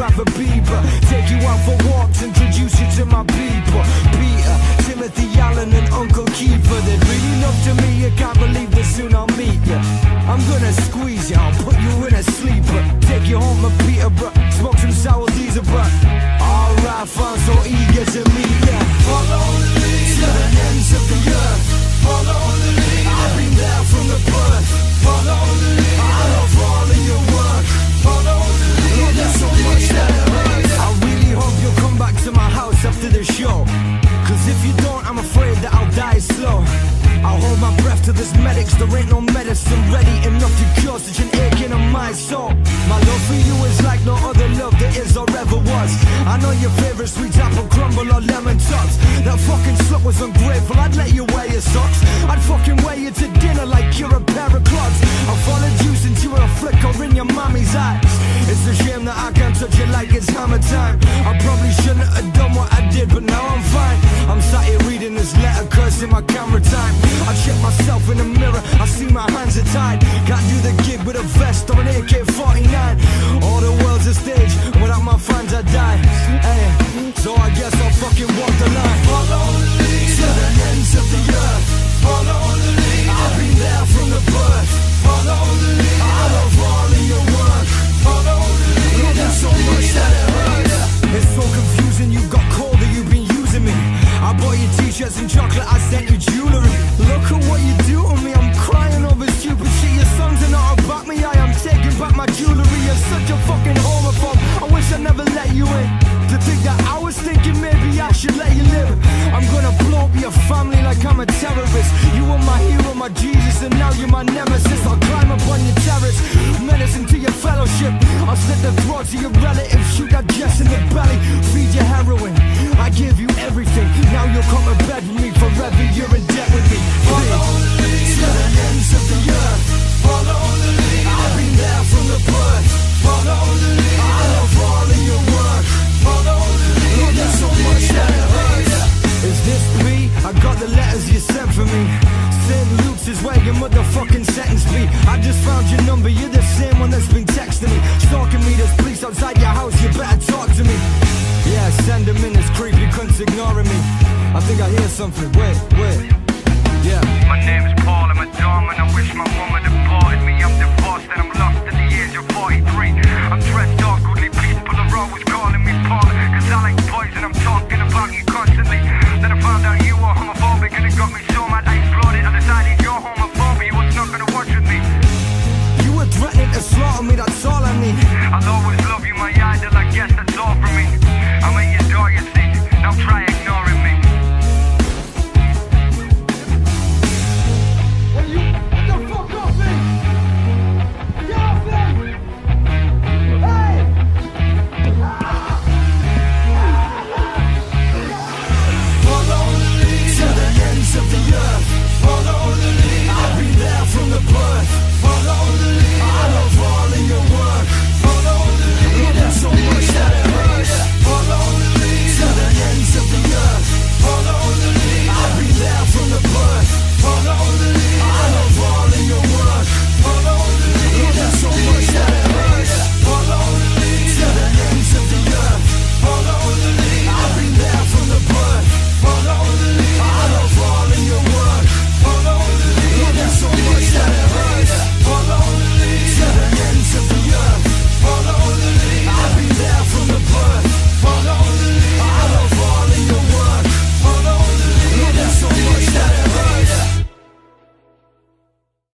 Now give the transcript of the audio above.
rather be, but take you out for walks, introduce you to my people. Peter, Timothy Allen and Uncle Keeper. They'd really love to meet you, can't believe that soon I'll meet you. I'm gonna squeeze you, I'll put you in a sleeper, take you home to Peterborough, smoke some sour diesel, but alright, I'm so eager to meet you. Follow the leader, to the ends of the earth. Follow the leader, I've been there from the birth. Follow the leader, I love all of your work. Follow the leader, there's so much that it hurts. I really hope you'll come back to my house after the show, cause if you don't, I'm afraid that I'll die slow. I'll hold my breath till there's medics. There ain't no medicine ready enough to cure such an aching in my soul. My love for you is like no other love there is or ever was. I know your favorite sweet apple crumble or lemon tops. That fucking slut was ungrateful, I'd let you wear your socks. I'd fucking wear you to dinner like you're a pair of clogs. I followed you since you were a flicker in your mommy's eyes. It's a shame that I can't touch you like it's hammer time. I probably shouldn't have done what I did, but now I'm fine. I'm sat here reading this letter, cursing my camera time. I check myself in the mirror, I see my hands are tied. Can't do the gig with a vest or an AK-49. All the world's a stage, without my fans I die. Hey, so I guess I'll fucking walk the line. Follow the leader, to the ends of the earth. Follow the leader, I've been there from the birth. Follow the leader, I love all of your work. Follow the leader, there's so much that it hurts. It's so confusing, you got cold or you've been using me. I bought you t-shirts and chocolate, I sent you jewelry. Look at what you do to me, I'm crying over stupid shit. Your songs are not about me, I am taking back my jewelry. You're such a fucking homophobe, I wish I never let you in. To think that I was thinking maybe I should let you live. I'm gonna blow up your family like I'm a terrorist. You were my hero, my Jesus, and now you're my nemesis. I'll climb up on your terrace, menacing to your fellowship. I'll slit the throats of your relatives, shoot that Jess in the belly, feed you heroin. I gave you everything, now you'll come to bed with me forever, you're in debt with me. Follow the leader, to the ends of the earth. Follow the leader, I've been there from the birth. Follow the leader, I love all of your work. Follow the leader, there's so much that it hurts. Is this me? I got the letters you sent for me. St. Luke's is where your motherfucking sentence be. I just found your number, you're the same one that's been texting me, stalking me. There's police outside your house, you better talk to me. Yeah, send him in, it's creepy, cunts ignoring me. I think I hear something, wait.